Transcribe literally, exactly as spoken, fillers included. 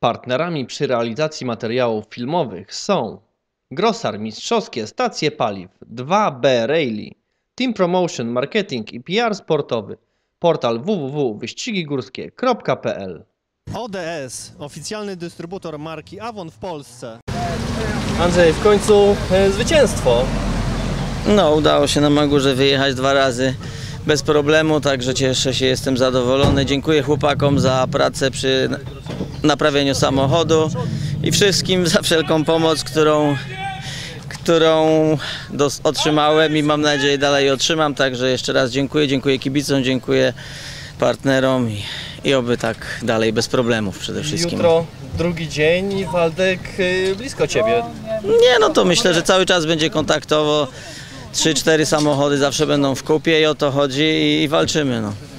Partnerami przy realizacji materiałów filmowych są Grosar Mistrzowskie Stacje Paliw, dwa B Rally, Team Promotion Marketing i P R Sportowy, portal w w w kropka wyścigi górskie kropka p l. O D S, oficjalny dystrybutor marki Avon w Polsce. Andrzej, w końcu e, zwycięstwo. No, udało się na Magurze wyjechać dwa razy bez problemu, także cieszę się, jestem zadowolony. Dziękuję chłopakom za pracę przy naprawieniu samochodu i wszystkim za wszelką pomoc, którą, którą dos- otrzymałem i mam nadzieję dalej otrzymam. Także jeszcze raz dziękuję, dziękuję kibicom, dziękuję partnerom i, i oby tak dalej bez problemów przede wszystkim. Jutro drugi dzień i Waldek e, blisko Ciebie. Nie, no to myślę, że cały czas będzie kontaktowo. Trzy, cztery samochody zawsze będą w kupie i o to chodzi i, i walczymy. No.